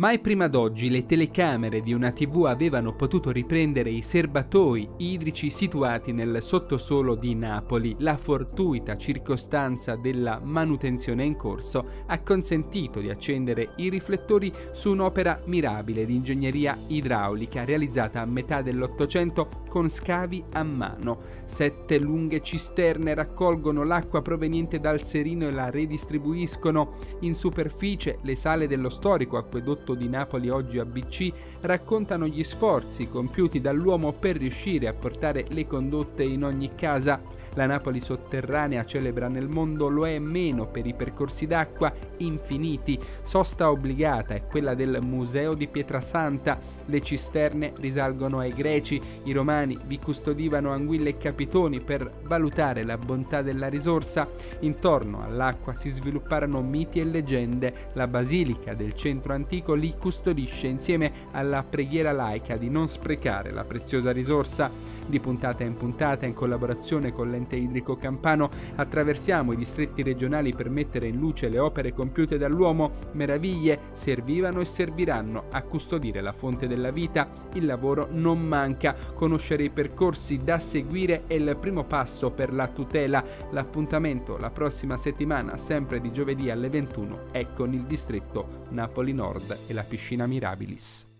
Mai prima d'oggi le telecamere di una TV avevano potuto riprendere i serbatoi idrici situati nel sottosolo di Napoli. La fortuita circostanza della manutenzione in corso ha consentito di accendere i riflettori su un'opera mirabile di ingegneria idraulica realizzata a metà dell'Ottocento con scavi a mano. 7 lunghe cisterne raccolgono l'acqua proveniente dal Serino e la redistribuiscono in superficie. Le sale dello storico acquedotto di Napoli, oggi ABC, raccontano gli sforzi compiuti dall'uomo per riuscire a portare le condotte in ogni casa. La Napoli sotterranea, celebra nel mondo, lo è meno per i percorsi d'acqua infiniti. Sosta obbligata è quella del Museo di Pietrasanta. Le cisterne risalgono ai Greci. I Romani vi custodivano anguille e capitoni per valutare la bontà della risorsa. Intorno all'acqua si svilupparono miti e leggende. La basilica del centro antico li custodisce insieme alla preghiera laica di non sprecare la preziosa risorsa. Di puntata in puntata, in collaborazione con l'ente idrico campano, attraversiamo i distretti regionali per mettere in luce le opere compiute dall'uomo. Meraviglie servivano e serviranno a custodire la fonte della vita. Il lavoro non manca. Conoscere i percorsi da seguire è il primo passo per la tutela. L'appuntamento la prossima settimana, sempre di giovedì alle 21, è con il distretto Napoli Nord e la piscina Mirabilis.